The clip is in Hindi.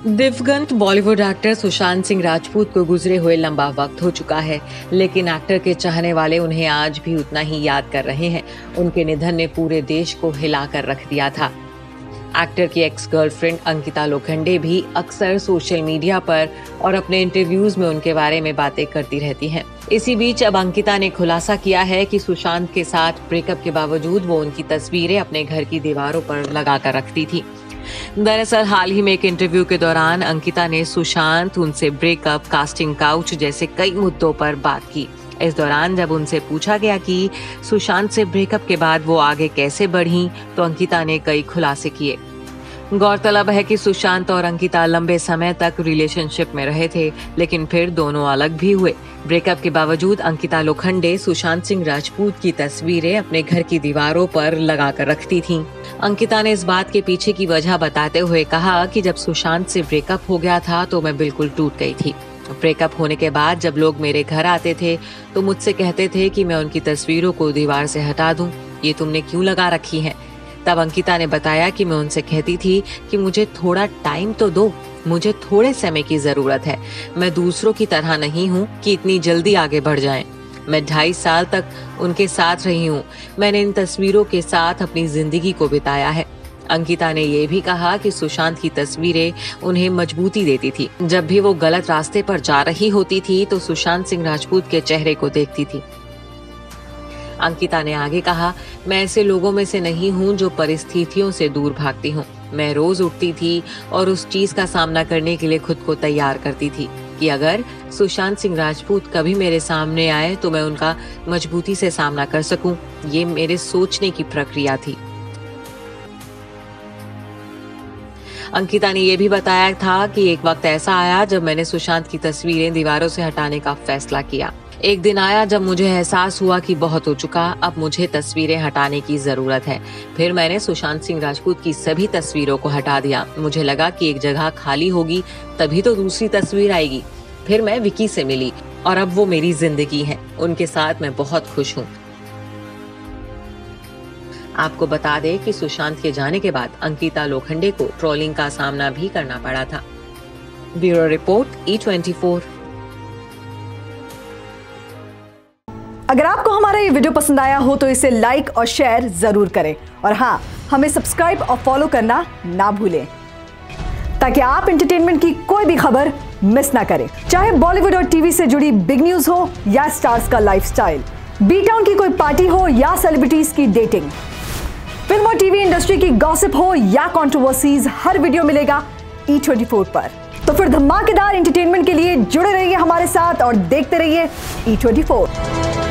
दिवंगत बॉलीवुड एक्टर सुशांत सिंह राजपूत को गुजरे हुए लंबा वक्त हो चुका है, लेकिन एक्टर के चाहने वाले उन्हें आज भी उतना ही याद कर रहे हैं। उनके निधन ने पूरे देश को हिलाकर रख दिया था। एक्टर की एक्स गर्लफ्रेंड अंकिता लोखंडे भी अक्सर सोशल मीडिया पर और अपने इंटरव्यूज में उनके बारे में बातें करती रहती हैं। इसी बीच अब अंकिता ने खुलासा किया है कि सुशांत के साथ ब्रेकअप के बावजूद वो उनकी तस्वीरें अपने घर की दीवारों पर लगाकर रखती थी। दरअसल हाल ही में एक इंटरव्यू के दौरान अंकिता ने सुशांत, उनसे ब्रेकअप, कास्टिंग काउच जैसे कई मुद्दों पर बात की। इस दौरान जब उनसे पूछा गया कि सुशांत से ब्रेकअप के बाद वो आगे कैसे बढ़ीं, तो अंकिता ने कई खुलासे किए। गौरतलब है कि सुशांत और अंकिता लंबे समय तक रिलेशनशिप में रहे थे, लेकिन फिर दोनों अलग भी हुए। ब्रेकअप के बावजूद अंकिता लोखंडे सुशांत सिंह राजपूत की तस्वीरें अपने घर की दीवारों पर लगाकर रखती थीं। अंकिता ने इस बात के पीछे की वजह बताते हुए कहा कि जब सुशांत से ब्रेकअप हो गया था तो मैं बिल्कुल टूट गई थी। ब्रेकअप होने के बाद जब लोग मेरे घर आते थे तो मुझसे कहते थे कि मैं उनकी तस्वीरों को दीवार से हटा दूं, ये तुमने क्यों लगा रखी हैं? तब अंकिता ने बताया कि मैं उनसे कहती थी कि मुझे थोड़ा टाइम तो दो, मुझे थोड़े समय की जरूरत है। मैं दूसरों की तरह नहीं हूँ कि इतनी जल्दी आगे बढ़ जाएं। मैं 2.5 साल तक उनके साथ रही हूँ। मैंने इन तस्वीरों के साथ अपनी जिंदगी को बिताया है। अंकिता ने ये भी कहा कि सुशांत की तस्वीरें उन्हें मजबूती देती थी। जब भी वो गलत रास्ते पर जा रही होती थी तो सुशांत सिंह राजपूत के चेहरे को देखती थी। अंकिता ने आगे कहा, मैं ऐसे लोगों में से नहीं हूँ जो परिस्थितियों से दूर भागती हूँ। मैं रोज उठती थी और उस चीज का सामना करने के लिए खुद को तैयार करती थी कि अगर सुशांत सिंह राजपूत कभी मेरे सामने आए तो मैं उनका मजबूती से सामना कर सकूं। ये मेरे सोचने की प्रक्रिया थी। अंकिता ने यह भी बताया था कि एक वक्त ऐसा आया जब मैंने सुशांत की तस्वीरें दीवारों से हटाने का फैसला किया। एक दिन आया जब मुझे एहसास हुआ कि बहुत हो चुका, अब मुझे तस्वीरें हटाने की जरूरत है। फिर मैंने सुशांत सिंह राजपूत की सभी तस्वीरों को हटा दिया। मुझे लगा कि एक जगह खाली होगी तभी तो दूसरी तस्वीर आएगी। फिर मैं विकी से मिली और अब वो मेरी जिंदगी है। उनके साथ मैं बहुत खुश हूँ। आपको बता दें कि सुशांत के जाने के बाद अंकिता लोखंडे को ट्रोलिंग का सामना भी करना पड़ा था। Bureau report E24। अगर आपको हमारा ये वीडियो पसंद आया हो तो इसे लाइक और शेयर जरूर करें और हाँ, हमें सब्सक्राइब और फॉलो करना ना भूलें ताकि आप एंटरटेनमेंट की कोई भी खबर मिस ना करें। चाहे बॉलीवुड और टीवी से जुड़ी बिग न्यूज हो या स्टार्स का लाइफस्टाइल, बी टाउन की कोई पार्टी हो या सेलिब्रिटीज की डेटिंग, फिल्म और टीवी इंडस्ट्री की गॉसिप हो या कंट्रोवर्सीज, हर वीडियो मिलेगा E24 पर। तो फिर धमाकेदार एंटरटेनमेंट के लिए जुड़े रहिए हमारे साथ और देखते रहिए E24।